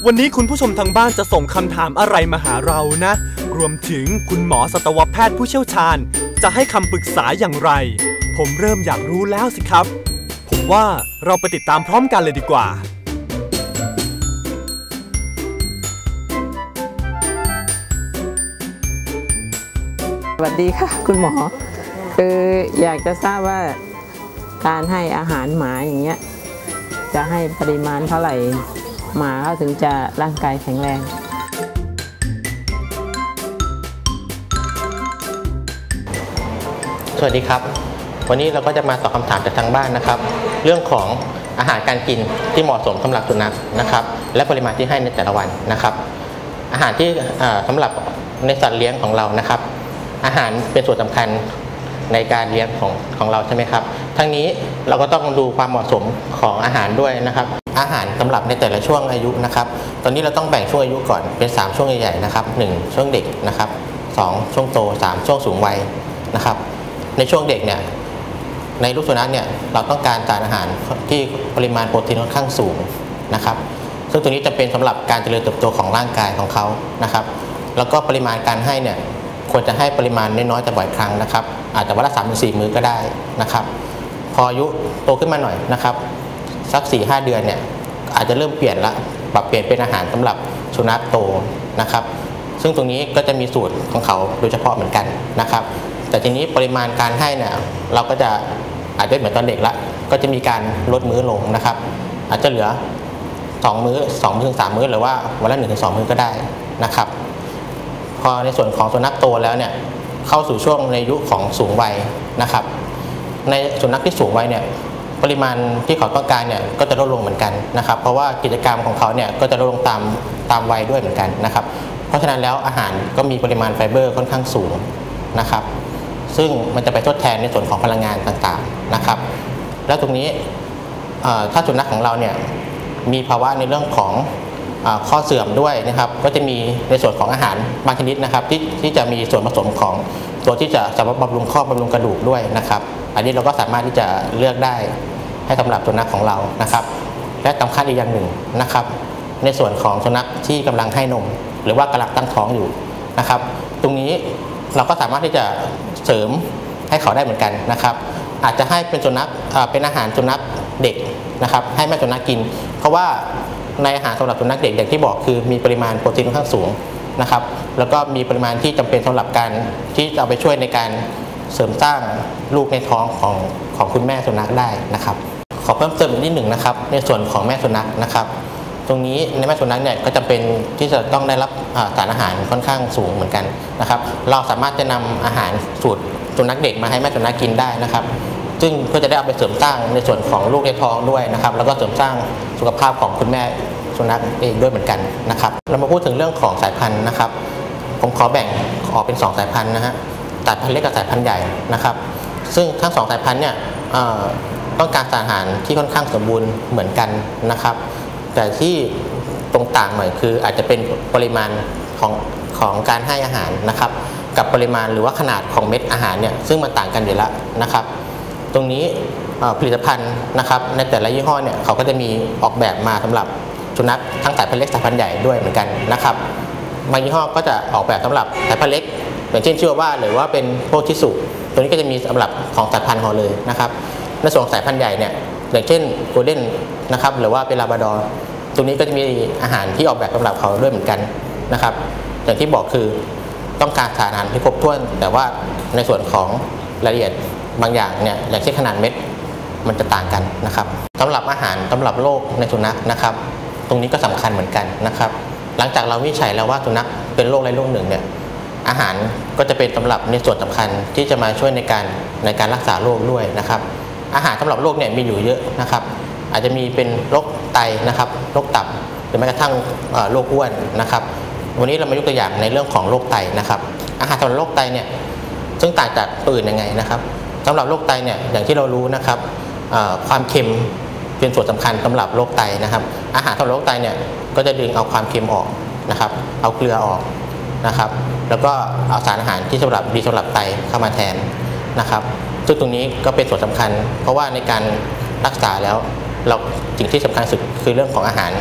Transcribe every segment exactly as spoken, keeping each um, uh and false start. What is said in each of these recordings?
วันนี้คุณผู้ชมทางบ้านจะส่งคำถามอะไรมาหาเรานะรวมถึงคุณหมอสัตวแพทย์ผู้เชี่ยวชาญจะให้คำปรึกษาอย่างไรผมเริ่มอยากรู้แล้วสิครับผมว่าเราไปติดตามพร้อมกันเลยดีกว่าสวัสดีค่ะคุณหมอคืออยากจะทราบว่าการให้อาหารหมาอย่างเงี้ยจะให้ปริมาณเท่าไหร่หมาเขาถึงจะร่างกายแข็งแรงสวัสดีครับวันนี้เราก็จะมาตอบคำถามจากทางบ้านนะครับเรื่องของอาหารการกินที่เหมาะสมสำหรับสุนัขนะครับและปริมาณที่ให้ในแต่ละวันนะครับอาหารที่สำหรับในสัตว์เลี้ยงของเรานะครับอาหารเป็นส่วนสำคัญในการเลี้ยงของของเราใช่ไหมครับทั้งนี้เราก็ต้องดูความเหมาะสมของอาหารด้วยนะครับอาหารสำหรับในแต่ละช่วงอายุนะครับตอนนี้เราต้องแบ่งช่วงอายุก่อนเป็นสามช่วงใหญ่ๆนะครับหนึ่งช่วงเด็กนะครับสองช่วงโตสามช่วงสูงวัยนะครับในช่วงเด็กเนี่ยในลูกสุนัขเนี่ยเราต้องการสารอาหารที่ปริมาณโปรตีนค่อนข้างสูงนะครับซึ่งตัวนี้จะเป็นสำหรับการเจริญเติบโตของร่างกายของเขานะครับแล้วก็ปริมาณการให้เนี่ยควรจะให้ปริมาณน้อยๆแต่บ่อยครั้งนะครับอาจจะวันละสามถึงสี่มื้อก็ได้นะครับพออายุโตขึ้นมาหน่อยนะครับสัก สี่ห้า เดือนเนี่ยอาจจะเริ่มเปลี่ยนละปรับเปลี่ยนเป็นอาหารสำหรับสุนัขโตนะครับซึ่งตรงนี้ก็จะมีสูตรของเขาโดยเฉพาะเหมือนกันนะครับแต่ทีนี้ปริมาณการให้เนี่ยเราก็จะอาจจะเหมือนตอนเด็กละก็จะมีการลดมื้อลงนะครับอาจจะเหลือสองมื้อสองถึงสามมื้อหรือว่าวันละหนึ่งถึงสองมื้อก็ได้นะครับพอในส่วนของสุนัขโตแล้วเนี่ยเข้าสู่ช่วงในอายุของสูงวัยนะครับในสุนัขที่สูงวัยเนี่ยปริมาณที่เขาต้องการเนี่ยก็จะลดลงเหมือนกันนะครับเพราะว่ากิจกรรมของเขาเนี่ยก็จะลดลงตามตามวัยด้วยเหมือนกันนะครับเพราะฉะนั้นแล้วอาหารก็มีปริมาณไฟเบอร์ค่อนข้างสูงนะครับซึ่งมันจะไปทดแทนในส่วนของพลังงานต่างๆนะครับแล้วตรงนี้ถ้าสุนัขของเราเนี่ยมีภาวะในเรื่องของข้อเสื่อมด้วยนะครับก็จะมีในส่วนของอาหารบางชนิดนะครับที่ที่จะมีส่วนผสมของตัวที่จะสำหรับบำรุงข้อบำรุงกระดูกด้วยนะครับอันนี้เราก็สามารถที่จะเลือกได้ให้สำหรับสุนัขของเรานะครับและสำคัญอีกอย่างหนึ่งนะครับในส่วนของสุนัขที่กำลังให้นมหรือว่ากำลังตั้งท้องอยู่นะครับตรงนี้เราก็สามารถที่จะเสริมให้เขาได้เหมือนกันนะครับอาจจะให้เป็นสุนัขเป็นอาหารสุนัขเด็กนะครับให้แม่สุนัขกินเพราะว่าในอาหารสำหรับสุนัขเด็กอย่างที่บอกคือมีปริมาณโปรตีนค่อนข้างสูงนะครับแล้วก็มีปริมาณที่จำเป็นสำหรับการที่จะเอาไปช่วยในการเสริมสร้างลูกในท้องของของคุณแม่สุนัขได้นะครับขอเพิ่มเติมอีกนิดหนึ่งนะครับในส่วนของแม่สุนัขนะครับตรงนี้ในแม่สุนัขเนี่ยก็จะเป็นที่จะต้องได้รับสารอาหารค่อนข้างสูงเหมือนกันนะครับเราสามารถจะนำอาหารสูตรสุนัขเด็กมาให้แม่สุนัขกินได้นะครับซึ่งเพื่อจะได้เอาไปเสริมสร้างในส่วนของลูกในท้องด้วยนะครับแล้วก็เสริมสร้างสุขภาพของคุณแม่สุนัขเองด้วยเหมือนกันนะครับเรามาพูดถึงเรื่องของสายพันธุ์นะครับผมขอแบ่งออกเป็นสองสายพันธุ์นะฮะสายพันธุ์เล็กกับสายพันธุ์ใหญ่นะครับซึ่งทั้งสองสายพันธุ์เนี่ยต้องการสารอาหารที่ค่อนข้างสมบูรณ์เหมือนกันนะครับแต่ที่ตรงต่างหน่อยคืออาจจะเป็นปริมาณของของการให้อาหารนะครับกับปริมาณหรือว่าขนาดของเม็ดอาหารเนี่ยซึ่งมันต่างกันอยู่แล้วนะครับตรงนี้ผลิตภัณฑ์นะครับในแต่ละยี่ห้อเนี่ยเขาก็จะมีออกแบบมาสำหรับสุนัขทั้งสายพันธุ์เล็กสายพันธุ์ใหญ่ด้วยเหมือนกันนะครับบางยี่ห้อก็จะออกแบบสำหรับสายพันธุ์เล็กอย่างเช่นชื่อว่าหรือว่าเป็นโพชิสุตัวนี้ก็จะมีสำหรับของสายพันธุ์เขาเลยนะครับในส่วนสายพันธุ์ใหญ่เนี่ยอย่างเช่นโกลเด้นนะครับหรือว่าเป็นลาบราดอร์ตรงนี้ก็จะมีอาหารที่ออกแบบสำหรับเขาด้วยเหมือนกันนะครับอย่างที่บอกคือต้องการสารอาหารที่ครบถ้วนแต่ว่าในส่วนของรายละเอียดบางอย่างเนี่ยอย่างเช่นขนาดเม็ดมันจะต่างกันนะครับสำหรับอาหารสำหรับโรคในสุนัขนะครับตรงนี้ก็สำคัญเหมือนกันนะครับหลังจากเราวิจัยแล้วว่าสุนัขเป็นโรคใดโรคหนึ่งเนี่ยอาหารก็จะเป็นสำหรับในส่วนสำคัญที่จะมาช่วยในการในการรักษาโรคด้วยนะครับอาหารสำหรับโรคเนี่ยมีอยู่เยอะนะครับอาจจะมีเป็นโรคไตนะครับโรคตับหรือแม้กระทั่งโรคอ้วนนะครับวันนี้เรามายกตัวอย่างในเรื่องของโรคไตนะครับอาหารสำหรับโรคไตเนี่ยซึ่งต่างจากตัวอื่นยังไงนะครับสำหรับโรคไตเนี่ยอย่างที่เรารู้นะครับความเค็มเป็นส่วนสำคัญสำหรับโรคไตนะครับอาหารสำหรับโรคไตเนี่ยก็จะดึงเอาความเค็มออกนะครับเอาเกลือออกนะครับแล้วก็เอาสารอาหารที่สำหรับดีสำหรับไตเข้ามาแทนนะครับซึ่งตรงนี้ก็เป็นส่วนสำคัญเพราะว่าในการรักษาแล้วเราสิ่งที่สำคัญสุดคือเรื่องของอาหาร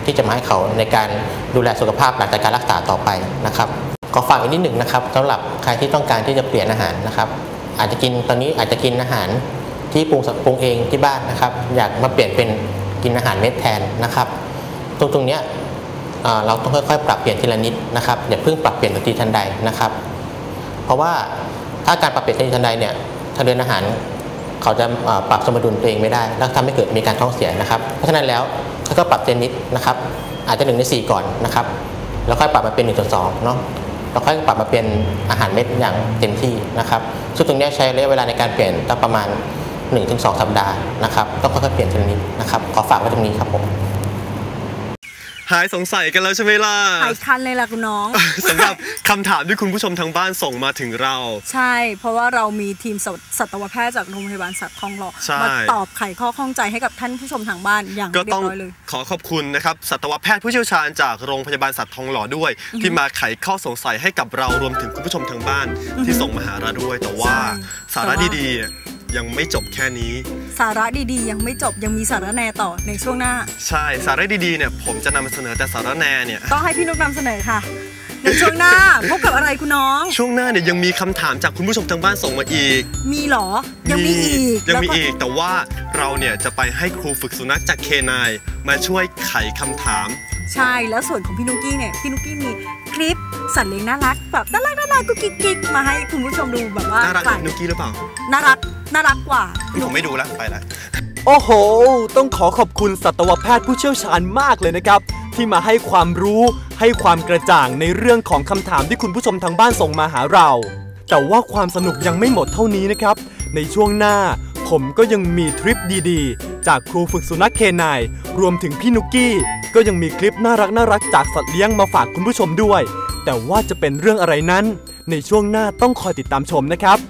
ที่จะมาให้เขาในการดูแลสุขภาพหลังจากการรักษาต่อไปนะครับขอฝากอีกนิดหนึ่งนะครับสำหรับใครที่ต้องการที่จะเปลี่ยนอาหารนะครับอาจจะกินตอนนี้อาจจะกินอาหารที่ปรุงปรุงเองที่บ้านนะครับอยากมาเปลี่ยนเป็นกินอาหารเม็ดแทนนะครับตรงตรงนี้เราต้องค่อยๆปรับเปลี่ยนทีละนิดนะครับอย่าเพิ่งปรับเปลี่ยนทันทีทันใดนะครับเพราะว่าถ้าการปรับเปลี่ยนทันทีทันใดเนี่ยทางเดินอาหารเขาจะปรับสมดุลตัวเองไม่ได้แล้วทำให้เกิดมีการท้องเสียนะครับเพราะฉะนั้นแล้วก็ปรับเจนนิดนะครับอาจจะหนึ่งในสี่ก่อนนะครับแล้วค่อยปรับมาเป็นหนึ่งส่วนสองเนาะแล้วค่อยปรับมาเป็นอาหารเม็ดอย่างเต็มที่นะครับซึ่งตรงนี้ใช้ระยะเวลาในการเปลี่ยนตั้งประมาณ หนึ่งถึงสอง สัปดาห์นะครับต้องค่อยๆเปลี่ยนทีละนิดนะครับขอฝากไว้ตรงนี้ครับผมหายสงสัยกันแล้วใช่ไหมล่ะหายคันเลยล่ะคุณน้องสำหรับคำถามที่คุณผู้ชมทางบ้านส่งมาถึงเราใช่เพราะว่าเรามีทีมสัตวแพทย์จากโรงพยาบาลสัตว์ทองหล่อมาตอบไขข้อข้องใจให้กับท่านผู้ชมทางบ้านอย่างเรียบร้อยเลยขอขอบคุณนะครับสัตวแพทย์ผู้เชี่ยวชาญจากโรงพยาบาลสัตว์ทองหล่อด้วยที่มาไขข้อสงสัยให้กับเรารวมถึงคุณผู้ชมทางบ้านที่ส่งมาหาเราด้วยแต่ว่าสาระดีๆยังไม่จบแค่นี้สาระดีๆยังไม่จบยังมีสาระแหน่ต่อในช่วงหน้าใช่สาระดีๆเนี่ยผมจะนำมาเสนอแต่สาระแหน่เนี่ยต้องให้พี่นุ๊กนำเสนอค่ะในช่วงหน้าพบกับอะไรคุณน้องช่วงหน้าเนี่ยยังมีคำถามจากคุณผู้ชมทางบ้านส่งมาอีกมีหรอยังมีอีกยังมีอีกแต่ว่าเราเนี่ยจะไปให้ครูฝึกสุนัขจากเคนายมาช่วยไขคำถามใช่แล้วส่วนของพี่นุ๊กกี้เนี่ยพี่นุ๊กกี้มีคลิปสัตว์เลี้ยงน่ารักแบบน่ารักน่ารักกุ๊กกิ๊กมาให้คุณผู้ชมดูแบบว่าน่ารักนุ๊กกี้หรือเปล่าน่ารักน่ารักกว่าผมไม่ดูแล้วไปแล้วโอ้โหต้องขอขอบคุณสัตวแพทย์ผู้เชี่ยวชาญมากเลยนะครับที่มาให้ความรู้ให้ความกระจ่างในเรื่องของคำถามที่คุณผู้ชมทางบ้านส่งมาหาเราแต่ว่าความสนุกยังไม่หมดเท่านี้นะครับในช่วงหน้าผมก็ยังมีทริปดีๆจากครูฝึกสุนัขเคนายรวมถึงพี่นุ๊กกี้ก็ยังมีคลิปน่ารักน่ารักจากสัตว์เลี้ยงมาฝากคุณผู้ชมด้วยแต่ว่าจะเป็นเรื่องอะไรนั้นในช่วงหน้าต้องคอยติดตามชมนะครับ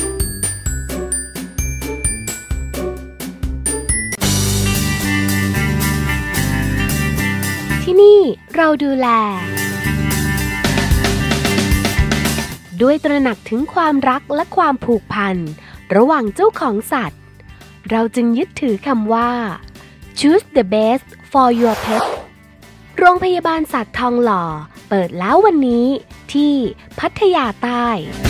ที่นี่เราดูแลด้วยตระหนักถึงความรักและความผูกพันระหว่างเจ้าของสัตว์เราจึงยึดถือคำว่า choose the best for your pet โรงพยาบาลสัตว์ทองหล่อเปิดแล้ววันนี้ที่พัทยาใต้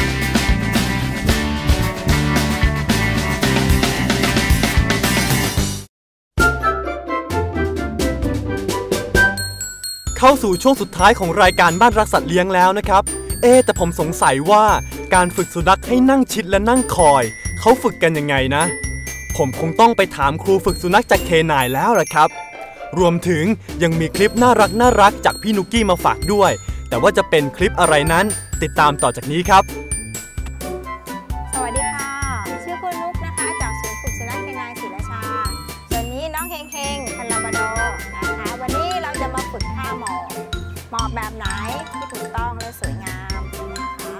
เข้าสู่ช่วงสุดท้ายของรายการบ้านรักสัตว์เลี้ยงแล้วนะครับเอ๊แต่ผมสงสัยว่าการฝึกสุนัขให้นั่งชิดและนั่งคอยเขาฝึกกันยังไงนะผมคงต้องไปถามครูฝึกสุนัขจากเคนายแล้วล่ะครับรวมถึงยังมีคลิปน่ารักน่ารักจากพี่นุ๊กกี้มาฝากด้วยแต่ว่าจะเป็นคลิปอะไรนั้นติดตามต่อจากนี้ครับสวัสดีค่ะชื่อคุณนุ๊กนะคะจากศูนย์ฝึกสุนัขเคนายศรีราชาส่วนนี้น้องเฮงเฮงพันลาบราดอร์นะคะวันนี้เราจะมาฝึกท่าหมอบหมอบแบบไหนที่ถูกต้องและสวยงามนะคะ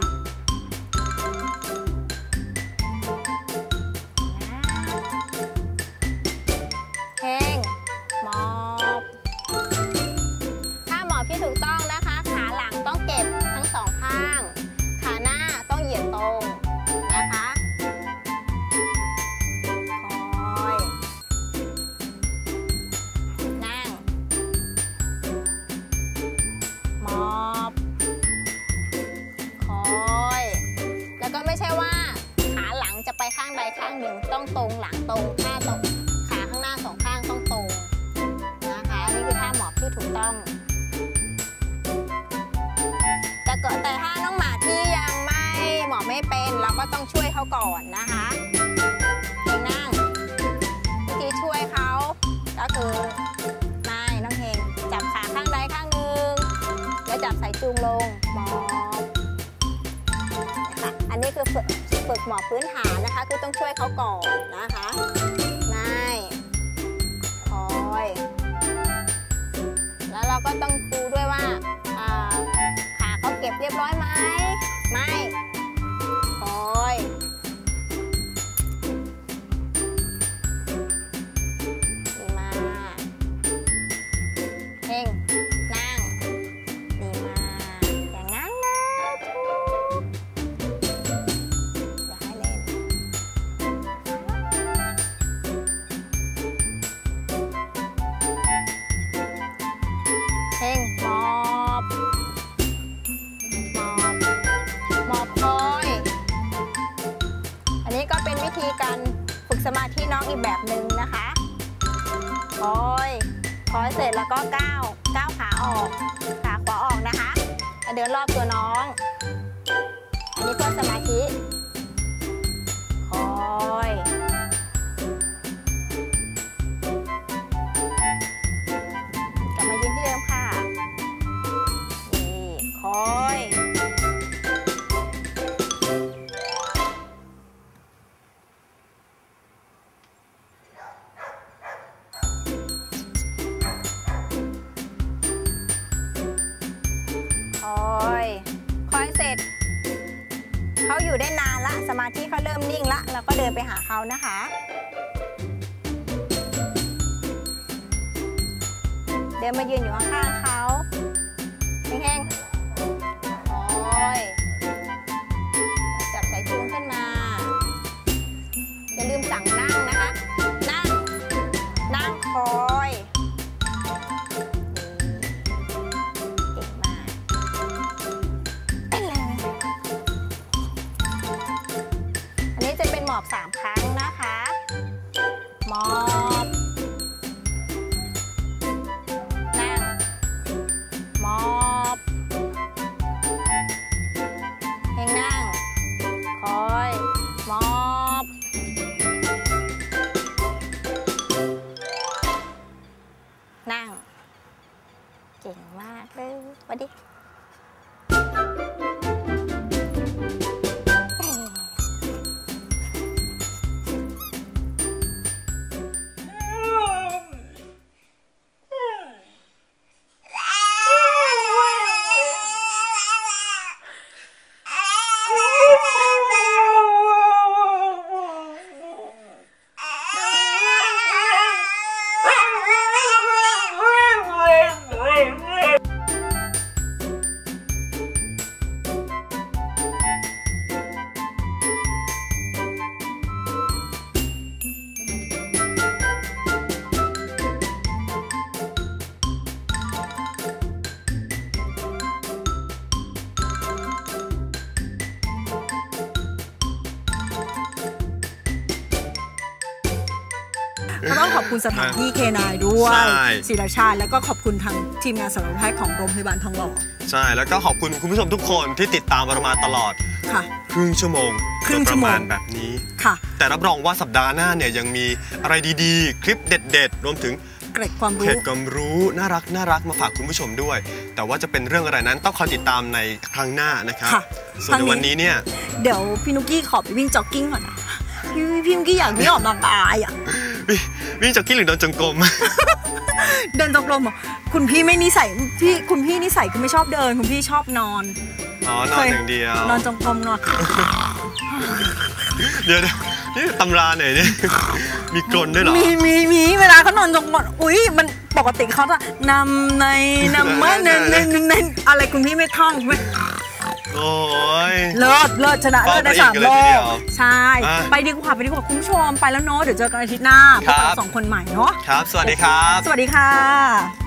เฮงหมอบท่าหมอบที่ถูกต้องนะคะขาหลังต้องเก็บทั้งสองข้างขาหน้าต้องเหยียดตรงนะคะคอยนั่งหมอบคอยแล้วก็ไม่ใช่ว่าขาหลังจะไปข้างใดข้างหนึ่งต้องตรงหลังตรงท่าตรงขาข้างหน้าสองข้างต้องตรงนะคะนี่คือท่าหมอบที่ถูกต้องแต่ก็แต่ถ้าน้องหมาที่ยังไม่หมอบไม่เป็นเราก็ต้องช่วยเขาก่อนนะคะเองนั่งวิธีช่วยเขาก็คือนายน้องเฮงจับขาข้างใดข้างหนึ่งแล้วจับสายจูงลงหมอบนะคะอันนี้คือฝึกฝึกหมอบพื้นฐานนะคะคือต้องช่วยเขาก่อนนะคะนายคอยแล้วเราก็ต้องดูด้วยว่าขาเขาเก็บเรียบร้อยไหมไม่คอยดีมากเฮงนั่งดีมากอย่างนั้นเลยอย่าให้เล่นคอยคอยเสร็จแล้วก็ก้าวก้าวขาออกขาขวาออกนะคะเดินรอบตัวน้องอันนี้เพื่อสมาธิคอยกลับมายืนที่เดิมค่ะนี่คอยคอยคอยเสร็จเขาอยู่ได้นานละสมาธิเขาเริ่มนิ่งละแล้วก็เดินไปหาเขานะคะเดินมายืนอยู่ข้างๆเขาแห้งๆคอยจับสายจูงขึ้นมาอย่าลืมสั่งนั่งนะคะนั่งนั่งคอยเก่งมากอันนี้จะเป็นหมอบสามครั้งนะคะหมอบนั่งหมอบเฮงนั่งคอยหมอบนั่งเก่งมากเลยสวัสดีก็ต้องขอบคุณสถานที่เคนายด้วยใช่ศิราชาแล้วก็ขอบคุณทางทีมงานสัตวแพทย์ของโรงพยาบาลทองหล่อใช่แล้วก็ขอบคุณคุณผู้ชมทุกคนที่ติดตามเรามาตลอดค่ะครึ่งชั่วโมงครึ่งชั่วโมงโดยประมาณแบบนี้ค่ะแต่รับรองว่าสัปดาห์หน้าเนี่ยยังมีอะไรดีๆ คลิปเด็ดๆ รวมถึงเกร็ดความเกรู้ร็ดความรู้น่ารักน่ารักมาฝากคุณผู้ชมด้วย แต่ว่าจะเป็นเรื่องอะไรนั้นต้องคอยติดตามในครั้งหน้านะครับค่ะส่วนในวันนี้เนี่ยเดี๋ยวพี่นุกกี้ขอไปวิ่งจ็อกกิ้งก่อนนะพี่พี่นุกกี้อยากวิ่งออกกำลังกายอ่ะวิ่งวิ่งจากกี้หรือเดินจงกรมเดินจงกรมเหรอคุณพี่ไม่นิสัยพี่คุณพี่นิสัยคือไม่ชอบเดินคุณพี่ชอบนอนอ๋อนอนอย่างเดียวนอนจงกรมนอนเดี๋ยวๆนี่ตำราไหนเนี่ย มีกลนด้วยเหรอมีมีมีเวลาเขานอนจงกรมอุ้ยมันปกติเขาจะนำในนำมาในในในอะไรคุณพี่ไม่ท่องไม่โอ้ยเลิศเลิศชนะเลิศได้สามโลกใช่อ่ะไปดีกว่าไปดีกว่าคุณผู้ชมไปแล้วเนาะเดี๋ยวเจอกันอาทิตย์หน้าพบกับเราสองคนใหม่เนาะครับ สวัสดีครับสวัสดีค่ะ